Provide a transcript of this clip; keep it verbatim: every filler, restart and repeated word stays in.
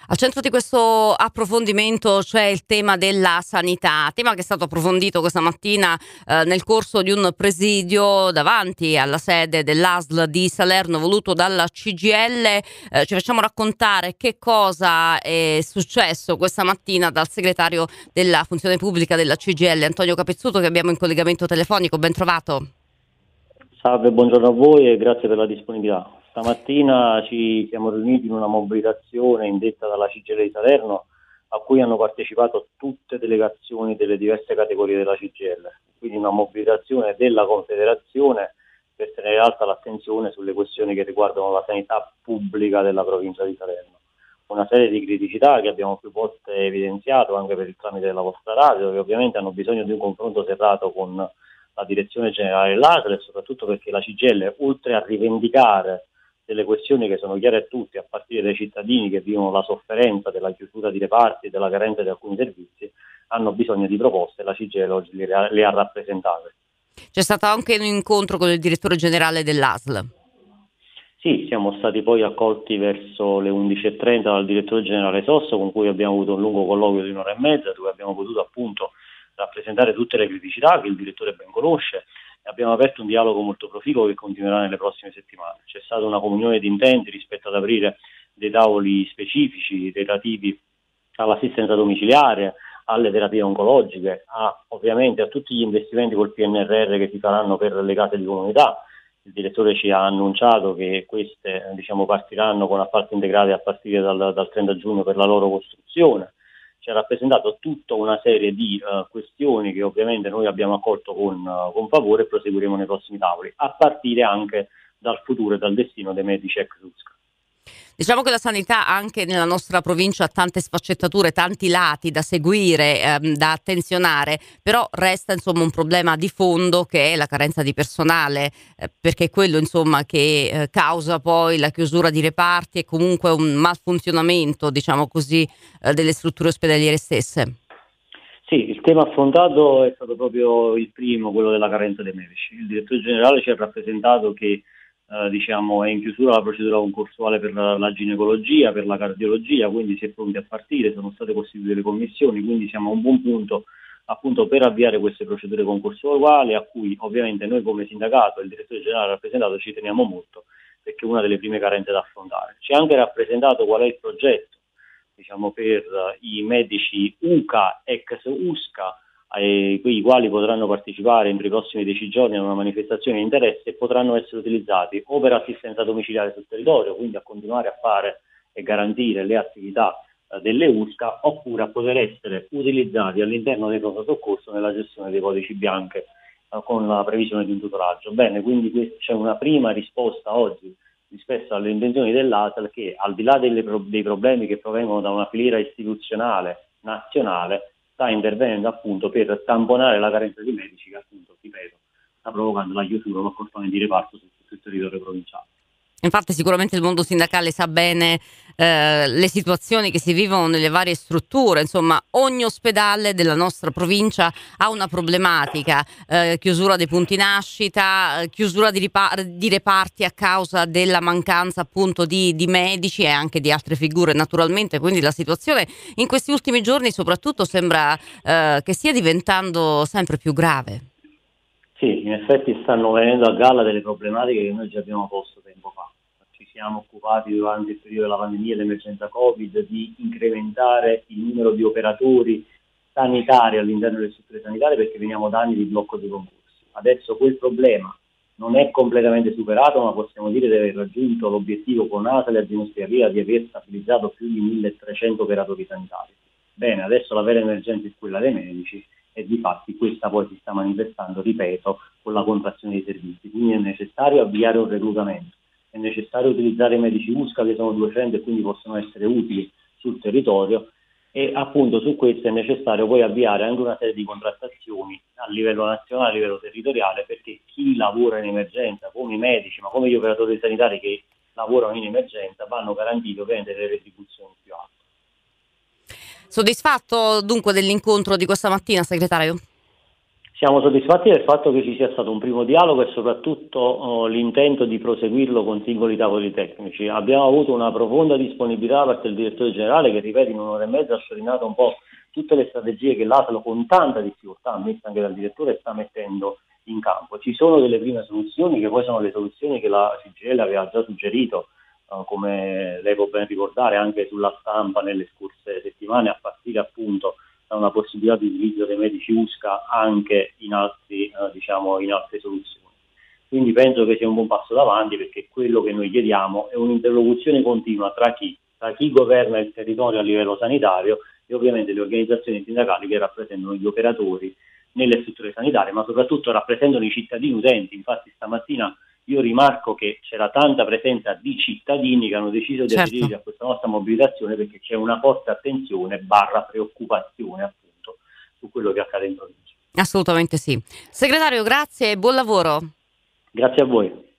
Al centro di questo approfondimento c'è il tema della sanità, tema che è stato approfondito questa mattina eh, nel corso di un presidio davanti alla sede dell'A S L di Salerno voluto dalla C G I L. Eh, ci facciamo raccontare che cosa è successo questa mattina dal segretario della funzione pubblica della C G I L, Antonio Capezzuto, che abbiamo in collegamento telefonico. Ben trovato. Salve, buongiorno a voi e grazie per la disponibilità. Stamattina ci siamo riuniti in una mobilitazione indetta dalla C G I L di Salerno, a cui hanno partecipato tutte delegazioni delle diverse categorie della C G I L, quindi una mobilitazione della Confederazione per tenere alta l'attenzione sulle questioni che riguardano la sanità pubblica della provincia di Salerno. Una serie di criticità che abbiamo più volte evidenziato anche per il tramite della vostra radio, che ovviamente hanno bisogno di un confronto serrato con la direzione generale dell'A S L e soprattutto perché la C G I L, oltre a rivendicare delle questioni che sono chiare a tutti, a partire dai cittadini che vivono la sofferenza della chiusura di reparti e della carenza di alcuni servizi, hanno bisogno di proposte e la C G I L oggi le ha, le ha rappresentate. C'è stato anche un incontro con il direttore generale dell'A S L. Sì, siamo stati poi accolti verso le undici e trenta dal direttore generale Sosso, con cui abbiamo avuto un lungo colloquio di un'ora e mezza, dove abbiamo potuto appunto rappresentare tutte le criticità che il direttore ben conosce. Abbiamo aperto un dialogo molto proficuo che continuerà nelle prossime settimane. C'è stata una comunione di intenti rispetto ad aprire dei tavoli specifici relativi all'assistenza domiciliare, alle terapie oncologiche, a, ovviamente a tutti gli investimenti col P N R R che si faranno per le case di comunità. Il direttore ci ha annunciato che queste diciamo, partiranno con appalti integrati a partire dal, dal trenta giugno per la loro costruzione. Ci ha rappresentato tutta una serie di uh, questioni che ovviamente noi abbiamo accolto con, uh, con favore e proseguiremo nei prossimi tavoli, a partire anche dal futuro e dal destino dei medici ex U S C. Diciamo che la sanità anche nella nostra provincia ha tante sfaccettature, tanti lati da seguire, ehm, da attenzionare, però resta insomma un problema di fondo che è la carenza di personale, eh, perché è quello insomma che eh, causa poi la chiusura di reparti e comunque un malfunzionamento, diciamo così, eh, delle strutture ospedaliere stesse. Sì, il tema affrontato è stato proprio il primo, quello della carenza dei medici. Il direttore generale ci ha rappresentato che Eh, diciamo, è in chiusura la procedura concorsuale per la, la ginecologia, per la cardiologia, quindi si è pronti a partire, sono state costituite le commissioni, quindi siamo a un buon punto appunto per avviare queste procedure concorsuali, a cui ovviamente noi come sindacato e il direttore generale rappresentato ci teniamo molto, perché è una delle prime carenze da affrontare. Ci ha anche rappresentato qual è il progetto diciamo, per i medici U C A, ex U S C A, ai i quali potranno partecipare entro i prossimi dieci giorni a una manifestazione di interesse e potranno essere utilizzati o per assistenza domiciliare sul territorio, quindi a continuare a fare e garantire le attività eh, delle U S C A, oppure a poter essere utilizzati all'interno del pronto soccorso nella gestione dei codici bianchi eh, con la previsione di un tutoraggio. Bene, quindi que- c'è una prima risposta oggi rispetto alle intenzioni dell'A S L che, al di là delle pro- dei problemi che provengono da una filiera istituzionale nazionale, sta intervenendo appunto per tamponare la carenza di medici che appunto, ripeto, sta provocando la chiusura o l'accorpamento di reparto su tutto il territorio provinciale. Infatti sicuramente il mondo sindacale sa bene eh, le situazioni che si vivono nelle varie strutture, insomma ogni ospedale della nostra provincia ha una problematica, eh, chiusura dei punti nascita, eh, chiusura di, ripar- di reparti a causa della mancanza appunto di, di medici e anche di altre figure naturalmente, quindi la situazione in questi ultimi giorni soprattutto sembra eh, che stia diventando sempre più grave. Sì, in effetti stanno venendo a galla delle problematiche che noi ci abbiamo posto tempo fa. Ci siamo occupati durante il periodo della pandemia e l'emergenza Covid di incrementare il numero di operatori sanitari all'interno delle strutture sanitarie perché veniamo da anni di blocco dei concorsi. Adesso quel problema non è completamente superato, ma possiamo dire di aver raggiunto l'obiettivo con A S L e Azienda di aver stabilizzato più di milletrecento operatori sanitari. Bene, adesso la vera emergenza è quella dei medici e di fatti questa poi si sta manifestando, ripeto, con la contrazione dei servizi. Quindi è necessario avviare un reclutamento, è necessario utilizzare i medici U S C A che sono duecento e quindi possono essere utili sul territorio e appunto su questo è necessario poi avviare anche una serie di contrattazioni a livello nazionale, a livello territoriale, perché chi lavora in emergenza, come i medici, ma come gli operatori sanitari che lavorano in emergenza, vanno garantiti ovviamente delle retribuzioni più alte. Soddisfatto dunque dell'incontro di questa mattina, segretario? Siamo soddisfatti del fatto che ci sia stato un primo dialogo e soprattutto oh, l'intento di proseguirlo con singoli tavoli tecnici. Abbiamo avuto una profonda disponibilità da parte del direttore generale che, ripeto, in un'ora e mezza ha sciorinato un po' tutte le strategie che l'A S L con tanta difficoltà, ammessa anche dal direttore, sta mettendo in campo. Ci sono delle prime soluzioni che poi sono le soluzioni che la C G I L aveva già suggerito, uh, come lei può ben ricordare, anche sulla stampa nelle scorse settimane, a partire appunto da una possibilità di utilizzo dei medici U S C A anche in, altri, uh, diciamo, in altre soluzioni. Quindi penso che sia un buon passo davanti, perché quello che noi chiediamo è un'interlocuzione continua tra chi, tra chi governa il territorio a livello sanitario e ovviamente le organizzazioni sindacali che rappresentano gli operatori nelle strutture sanitarie, ma soprattutto rappresentano i cittadini utenti. Infatti stamattina io rimarco che c'era tanta presenza di cittadini che hanno deciso di Certo. aderire a questa nostra mobilitazione, perché c'è una forte attenzione barra preoccupazione appunto su quello che accade in provincia. Assolutamente sì. Segretario, grazie e buon lavoro. Grazie a voi.